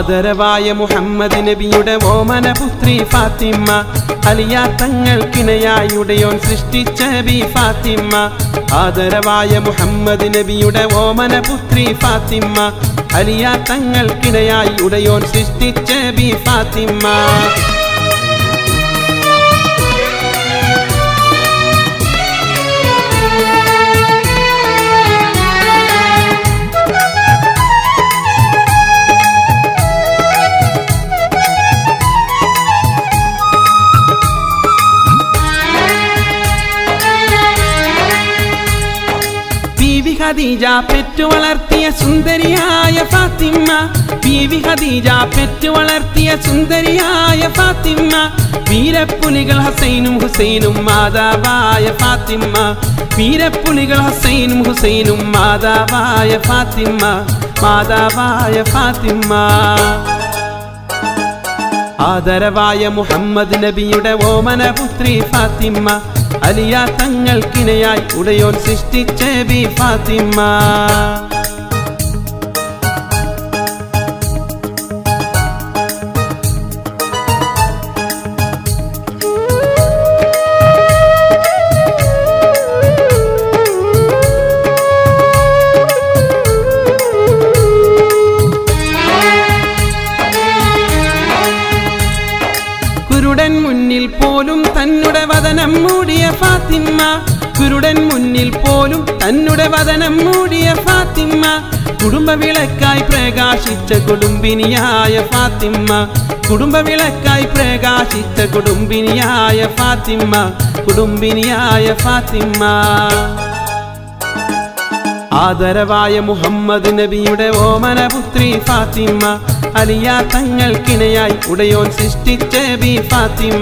ആദരവായ മുഹമ്മദ് നബിയുടെ ഓമന പുത്രി ഫാത്തിമ അലിയാ തങ്ങൾക്കിണയായി ഉടയോൻ സൃഷ്ടിച്ച ബി ഫാത്തിമ ആദരവായ മുഹമ്മദ് നബിയുടെ ഓമന പുത്രി ഫാത്തിമ അലിയാ തങ്ങൾക്കിണയായി ഉടയോൻ സൃഷ്ടിച്ച ബി ഫാത്തിമ ഖദീജ പെറ്റു വളർത്തിയ സുന്ദരിയായ ഫാത്തിമ ബീവി ഖദീജ പെറ്റു വളർത്തിയ സുന്ദരിയായ ഫാത്തിമ വീരപ്പുലികൾ ഹസൈനും ഹുസൈനും മാതാവായ ഫാത്തിമ വീരപ്പുലികൾ ഹസൈനും ഹുസൈനും മാതാവായ ഫാത്തിമ മാതാവായ ഫാത്തിമ ആദരവായ മുഹമ്മദ് നബിയുടെ ഓമന പുത്രി ഫാത്തിമ അലിയാ തങ്ങൾക്കിണയായി ഉടയോൻ സൃഷ്ടിച്ച ബി ഫാത്തിമ കുരുടൻ മുന്നിൽ പോലും തന്നുടെ വദനം മൂടിയ ഫാത്തിമ കുരുടൻ മുന്നിൽ പോലും തന്നുടെ വദനം മൂടിയ ഫാത്തിമ കുടുംബ വിളക്കായി പ്രകാശിച്ച കുടുംബിനിയായ ഫാത്തിമ കുടുംബ വിളക്കായി പ്രകാശിച്ച കുടുംബിനിയായ ഫാത്തിമ കുടുംബിനിയായ ഫാത്തിമ ആദരവായ മുഹമ്മദ് നബിയുടെ ഓമന പുത്രി ഫാത്തിമ അലിയാ തങ്ങൾക്കിണയായി ഉടയോൻ സൃഷ്ടിച്ച ബി ഫാത്തിമ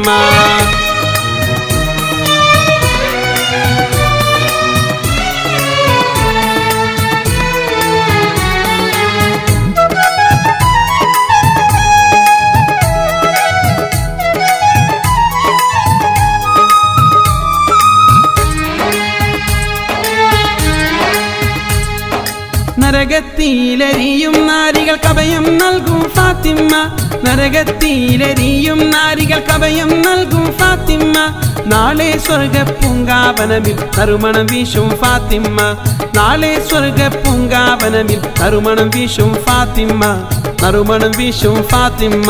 നരകത്തിലെരിയും നാരികൾക്ക് അഭയം നൽകും ഫാത്തിമ നരകത്തിലെരിയും നാരികൾക്ക് അഭയം നൽകും ഫാത്തിമ നാളെ സ്വർഗ പൂങ്കാവനമിൽ നറുമണം വീശും ഫാത്തിമ നാളെ സ്വർഗ പൂങ്കാവനമിൽ നറുമണം വീശും ഫാത്തിമ നറുമണം വീശും ഫാത്തിമ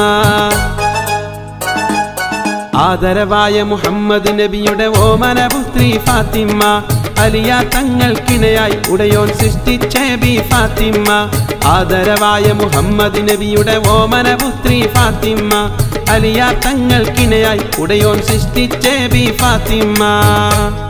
ആദരവായ മുഹമ്മദ് നബിയുടെ ഓമന പുത്രി ഫാത്തിമ അലിയാ തങ്ങൾക്കിണയായി ഉടയോൻ സൃഷ്ടിച്ച ബി ഫാത്തിമ ആദരവായ മുഹമ്മദ് നബിയുടെ ഓമന പുത്രി ഫാത്തിമ അലിയാ തങ്ങൾക്കിണയായി ഉടയോൻ സൃഷ്ടിച്ച ബി ഫാത്തിമ